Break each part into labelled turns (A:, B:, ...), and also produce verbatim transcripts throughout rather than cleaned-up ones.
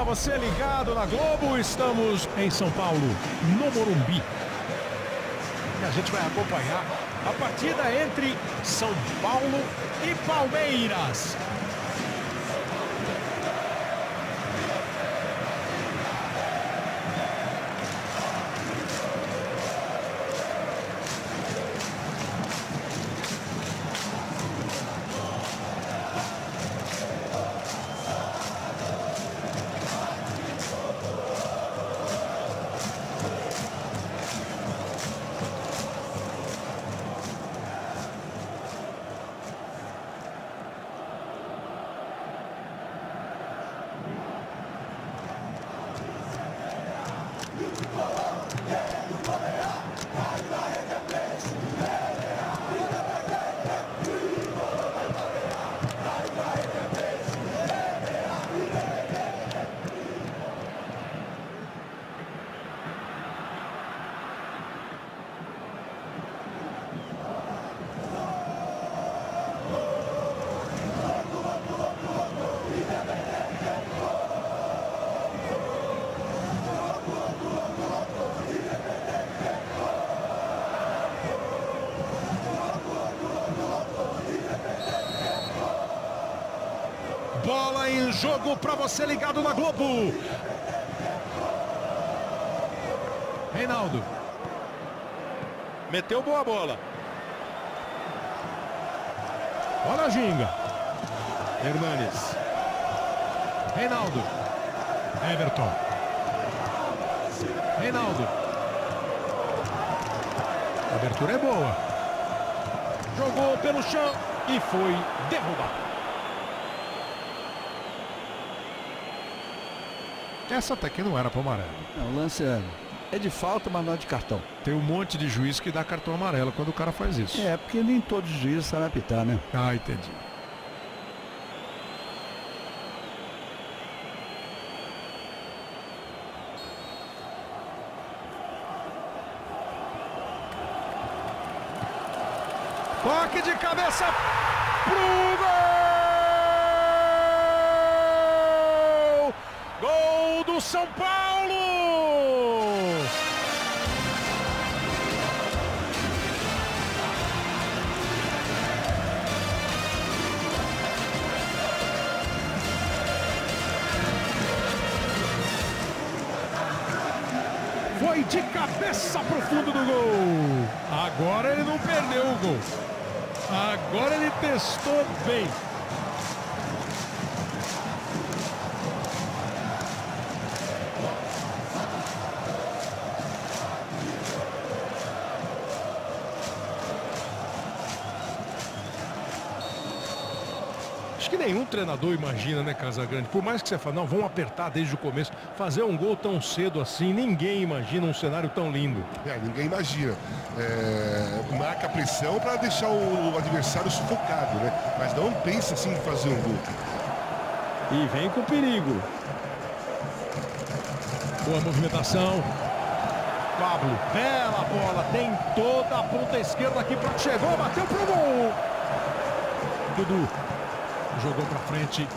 A: você ligado na Globo, estamos em São Paulo, no Morumbi. E a gente vai acompanhar a partida entre São Paulo e Palmeiras. Bola em jogo para você ligado na Globo. Reinaldo. Meteu boa bola. Olha a ginga. Hernanes. Reinaldo. Everton. Reinaldo. A abertura é boa. Jogou pelo chão e foi derrubado. Essa até que não era para o amarelo.
B: Não, o lance é, é de falta, mas não é de cartão.
A: Tem um monte de juiz que dá cartão amarelo quando o cara faz isso.
B: É, porque nem todos os juízes sabem apitar, né?
A: Ah, entendi. Toque de cabeça pro gol! Gol do São Paulo! Foi de cabeça pro fundo do gol. Agora ele não perdeu o gol. Agora ele testou bem. Acho que nenhum treinador imagina, né, Casagrande? Por mais que você fale, não, vamos apertar desde o começo. Fazer um gol tão cedo assim, ninguém imagina um cenário tão lindo.
C: É, ninguém imagina. É, marca a pressão para deixar o adversário sufocado, né? Mas não pensa assim em fazer um gol.
A: E vem com perigo. Boa movimentação. Pablo, bela bola. Tem toda a ponta esquerda aqui para chegou, bateu pro gol. Dudu. Jogou pra frente.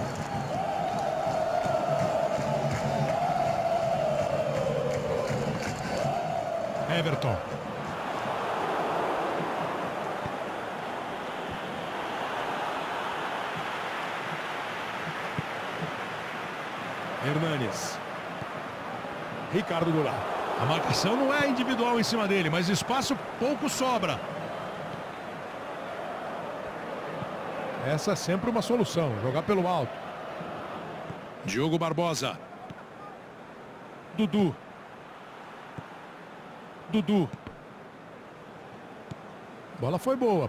A: Everton. Hernanes. Ricardo Goulart. A marcação não é individual em cima dele, mas espaço pouco sobra. Essa é sempre uma solução, jogar pelo alto. Diogo Barbosa. Dudu. Dudu. Bola foi boa.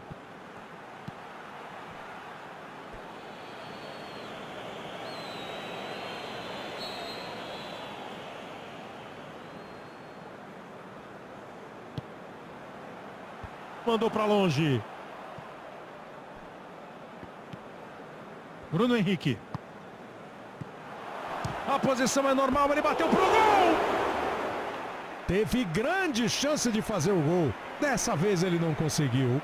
A: Mandou para longe. Bruno Henrique. A posição é normal, ele bateu pro gol. Teve grande chance de fazer o gol. Dessa vez ele não conseguiu.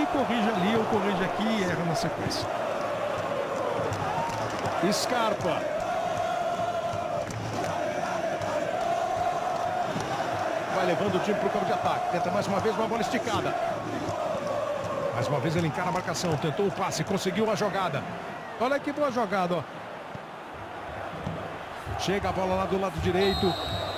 A: aqui, corrige ali, ou corrige aqui e erra na sequência. Scarpa. Vai levando o time para o campo de ataque. Tenta mais uma vez uma bola esticada. Mais uma vez ele encara a marcação. Tentou o passe, conseguiu a jogada. Olha que boa jogada, ó. Chega a bola lá do lado direito.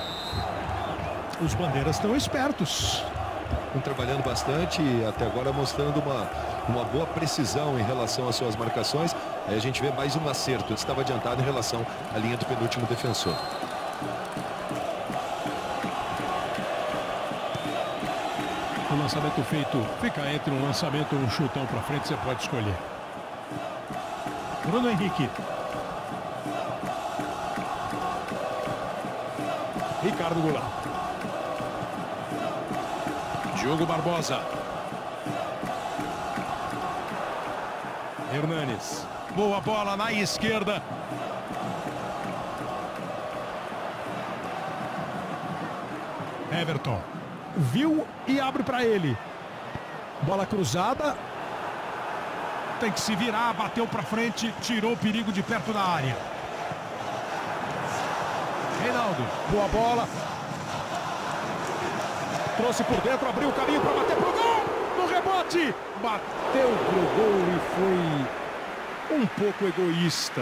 A: Os bandeiras estão espertos.
D: Estão trabalhando bastante e até agora mostrando uma, uma boa precisão em relação às suas marcações. Aí a gente vê mais um acerto. Estava adiantado em relação à linha do penúltimo defensor.
A: O lançamento feito fica entre um lançamento e um chutão para frente, você pode escolher. Bruno Henrique. Ricardo Goulart. Diogo Barbosa. Hernanes. Boa bola na esquerda. Everton. Viu e abre para ele. Bola cruzada. Tem que se virar, bateu para frente, tirou o perigo de perto da área. Reinaldo, boa bola. Trouxe por dentro, abriu o caminho para bater pro gol. No rebote, bateu pro gol e foi um pouco egoísta.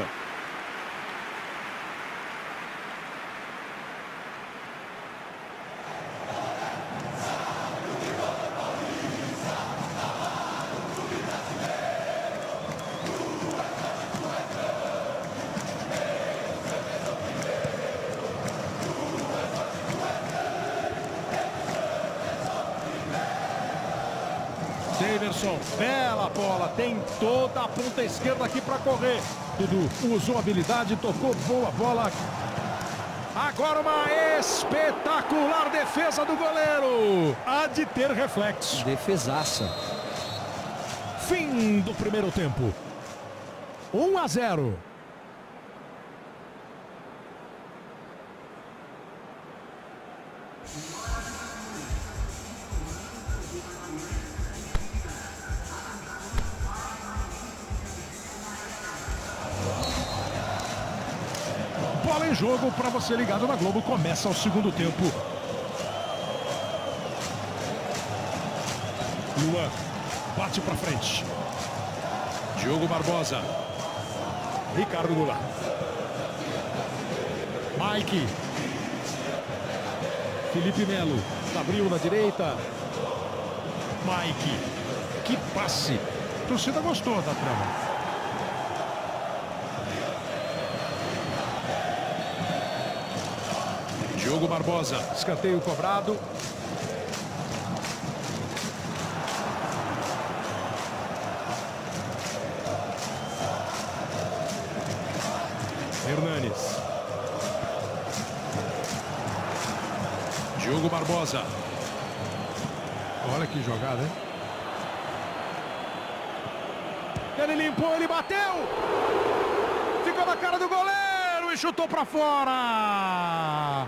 A: Daverson, bela bola, tem toda a ponta esquerda aqui para correr. Dudu usou habilidade, tocou boa bola. Agora uma espetacular defesa do goleiro. Há de ter reflexo.
B: Defesaça.
A: Fim do primeiro tempo. um a zero. Bola em jogo para você ligado na Globo. Começa o segundo tempo. Luan bate para frente. Diogo Barbosa. Ricardo Goulart. Mike. Felipe Melo. Abriu na direita. Mike. Que passe. A torcida gostou da trama. Diogo Barbosa, escanteio cobrado. Hernanes. Diogo Barbosa. Olha que jogada, hein? Ele limpou, ele bateu! Ficou na cara do goleiro e chutou para fora!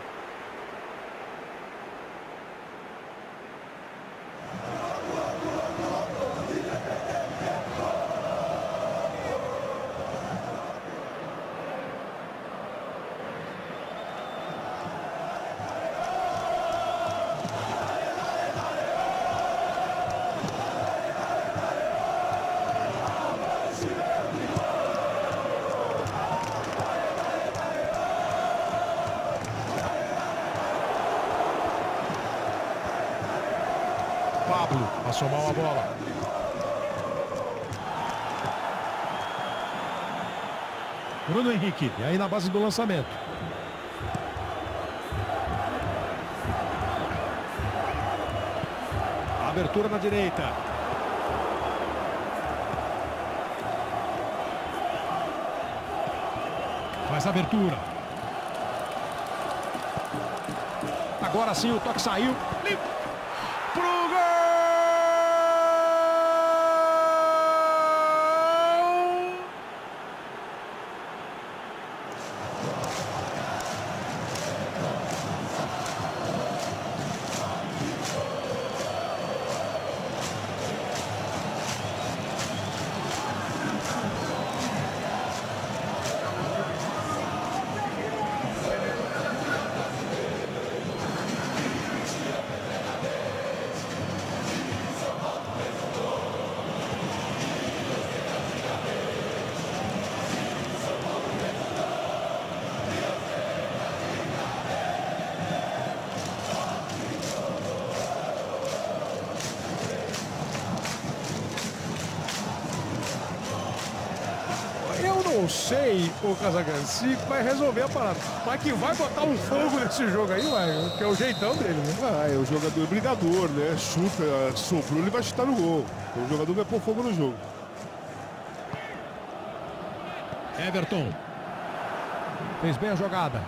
A: Pablo passou mal a bola. Bruno Henrique, e aí na base do lançamento. Abertura na direita. Faz a abertura. Agora sim o toque saiu. Limpo. Pro gol! sei, ô Casagrande, se vai resolver a parada. Mas que vai botar um fogo nesse jogo aí, vai, que é o jeitão dele, né?
C: Ah, é o jogador brigador, né? Chuta, sobrou, ele vai chutar no gol. Então, o jogador vai pôr fogo no jogo.
A: Everton. Fez bem a jogada.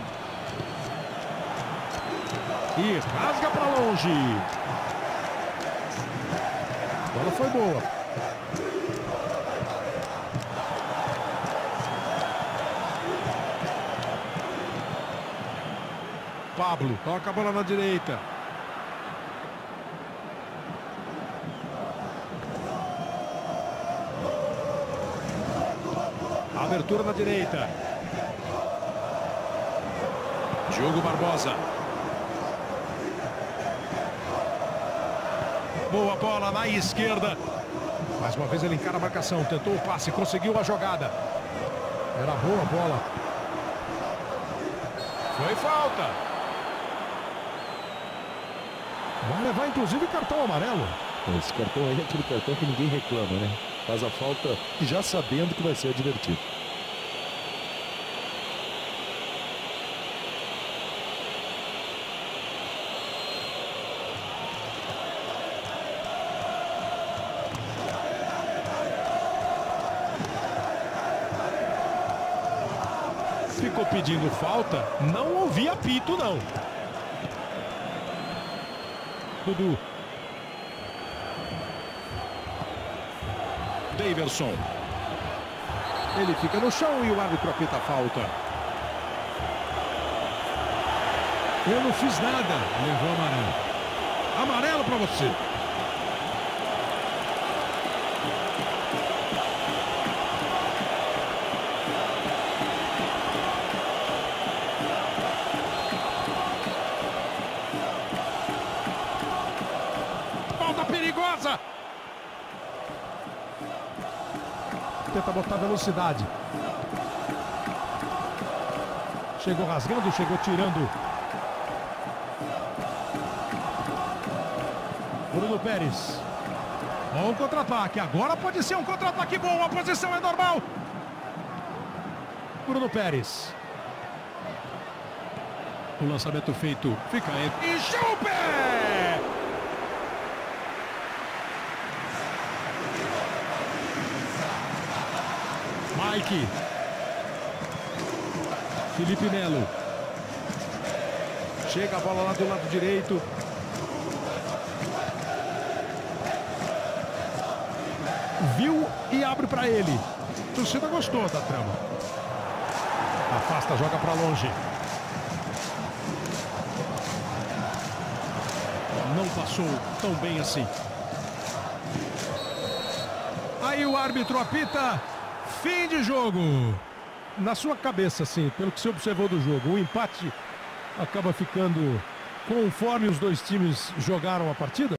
A: E rasga para longe. A bola foi boa. Pablo toca a bola na direita. Abertura na direita. Diogo Barbosa. Boa bola na esquerda. Mais uma vez ele encara a marcação. Tentou o passe, conseguiu a jogada. Era boa a bola. Foi falta. Vai levar inclusive cartão amarelo.
D: Esse cartão aí é aquele cartão que ninguém reclama, né? Faz a falta já sabendo que vai ser advertido.
A: Ficou pedindo falta, não ouvi apito não. Dudu. Daverson. Ele fica no chão e o árbitro apita a falta. Eu não fiz nada. Levou amarelo. Amarelo para você. Falta perigosa. Tenta botar velocidade. Chegou rasgando, chegou tirando. Bruno Pérez. Bom contra-ataque. Agora pode ser um contra-ataque bom. A posição é normal. Bruno Pérez. O lançamento feito. Fica entre. E chupa! Mike. Felipe Melo. Chega a bola lá do lado direito. Viu e abre para ele. A torcida gostou da trama. Afasta, joga para longe. Não passou tão bem assim. Aí o árbitro apita. Fim de jogo. Na sua cabeça, assim, pelo que você observou do jogo, o empate acaba ficando conforme os dois times jogaram a partida?